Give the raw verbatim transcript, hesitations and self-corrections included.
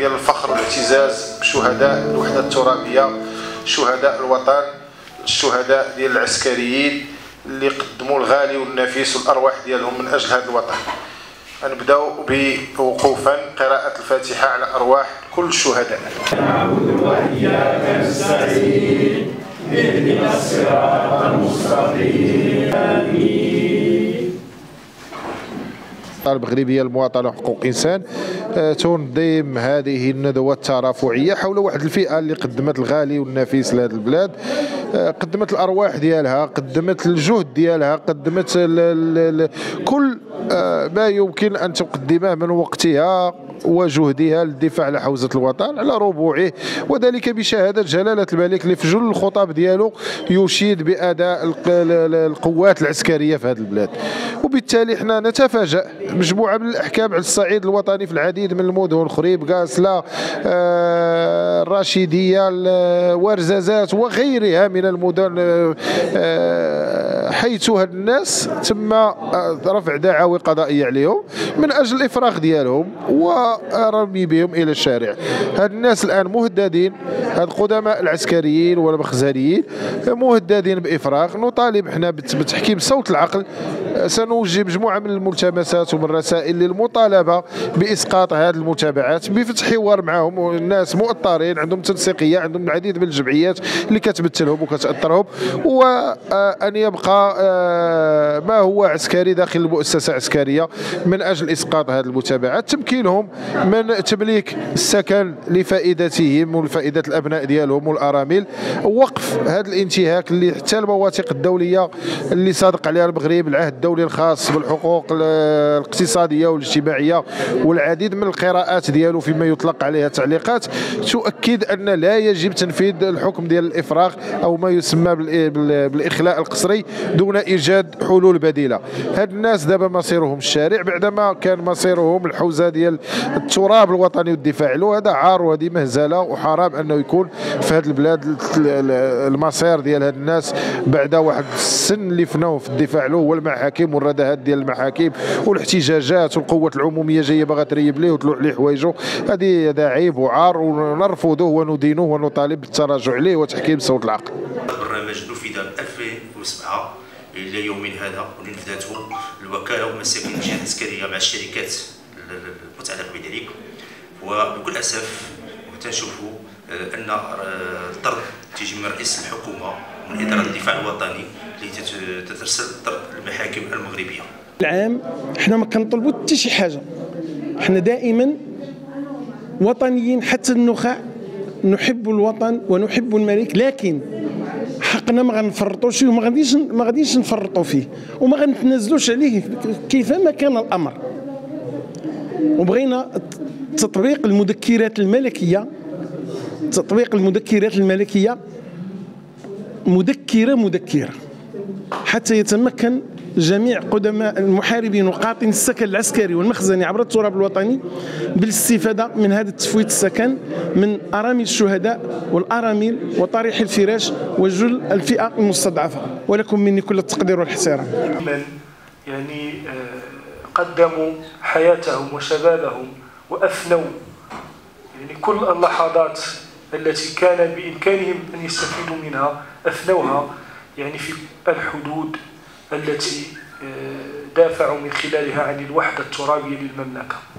ديال الفخر والاعتزاز بشهداء الوحدة الترابية، شهداء الوطن، الشهداء ديال العسكريين اللي قدموا الغالي والنفيس والأرواح ديالهم من أجل هذا الوطن. نبداو بوقوفا قراءة الفاتحة على أرواح كل الشهداء. نعبد وإياك نستعين اهدنا الصراط المستقيم آمين. المغربية المواطنة وحقوق الإنسان تنظم هذه الندوات الترافعية حول واحد الفئة اللي قدمت الغالي والنفيس لهذه البلاد، قدمت الأرواح ديالها، قدمت الجهد ديالها، قدمت ال ال كل ما يمكن أن تقدمه من وقتها وجهدها للدفاع على حوزة الوطن على ربوعه، وذلك بشهادة جلالة الملك اللي في جل الخطاب ديالو يشيد بأداء القوات العسكرية في هذه البلاد. وبالتالي احنا نتفاجأ مجموعة من الأحكام على الصعيد الوطني في العديد من المدن، خريب، قاسلة، آه الراشدية، ورزازات وغيرها من المدن، آه حيث هاد الناس تم رفع دعاوى قضائية عليهم من أجل الإفراغ ديالهم ورمي بهم إلى الشارع. هاد الناس الآن مهددين، هاد القدماء العسكريين والمخزنيين مهددين بإفراغ. نطالب احنا بتحكيم صوت العقل، سنوجه مجموعة من الملتمسات ومن الرسائل للمطالبة بإسقاط هذه المتابعات، بفتح حوار معهم. الناس مؤطرين، عندهم تنسيقية، عندهم العديد من الجمعيات اللي كتمثلهم وكتأطرهم، وأن يبقى ما هو عسكري داخل المؤسسة عسكرية من أجل إسقاط هذه المتابعات، تمكينهم من تمليك السكن لفائدتهم ولفائدة الأبناء ديالهم والأرامل، وقف هذا الانتهاك اللي حتى المواثيق الدولية اللي صادق عليها المغرب، العهد الدولي الخاص بالحقوق الاقتصادية والاجتماعية والعديد من القراءات ديالو فيما يطلق عليها تعليقات، تؤكد أن لا يجب تنفيذ الحكم ديال الإفراغ أو ما يسمى بالإخلاء القسري دون إيجاد حلول بديلة. هاد الناس دابا مصيرهم الشارع بعدما كان مصيرهم الحوزة ديال التراب الوطني والدفاع له. هذا عار وهذه مهزلة، وحرام أنه يكون في هذه البلاد المصير ديال هاد الناس بعد واحد السن اللي فناوه في الدفاع له والمحاكم والردهات ديال المحاكم والاحتجاجات والقوات العمومية جايه باغا تريب ليه وتلوح ليه حوايجه. هذه هذا عيب وعار ونرفضه وندينه ونطالب بالتراجع عليه وتحكيم صوت العقل. البرنامج نفذ ألفين وسبعة الى يومنا هذا، واللي نفذته الوكاله ومساكن الجهات العسكريه مع الشركات المتعلقه بذلك. وبكل اسف تنشوفوا ان الطرد تيجي من رئيس الحكومه من اداره الدفاع الوطني اللي تترسل طرد المحاكم المغربيه. العام حنا ما كنطلبوا حتى شي حاجه، حنا دائما وطنيين حتى النخاع، نحب الوطن ونحب الملك، لكن حقنا ما غنفرطوش فيه وما غاديش ما غاديش نفرطوا فيه وما غنتنازلوش عليه كيفما كان الامر. وبغينا تطبيق المذكرات الملكيه، تطبيق المذكرات الملكيه مذكره مذكره حتى يتمكن جميع قدماء المحاربين وقاطني السكن العسكري والمخزني عبر التراب الوطني بالاستفاده من هذا التفويت السكن من ارامل الشهداء والارامل وطريح الفراش وجل الفئه المستضعفه. ولكم مني كل التقدير والاحترام. من يعني قدموا حياتهم وشبابهم وافنوا يعني كل اللحظات التي كان بامكانهم ان يستفيدوا منها، افنوها يعني في الحدود التي دافعوا من خلالها عن الوحدة الترابية للمملكة.